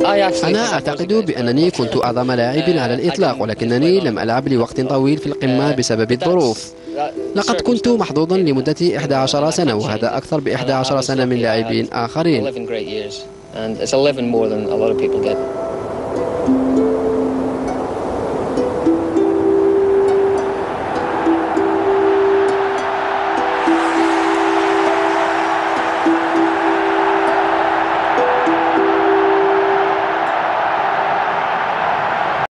أنا أعتقد بأنني كنت أعظم لاعب على الإطلاق، ولكنني لم ألعب لوقت طويل في القمة بسبب الظروف. لقد كنت محظوظا لمدة 11 سنة، وهذا أكثر ب11 سنة من لاعبين آخرين.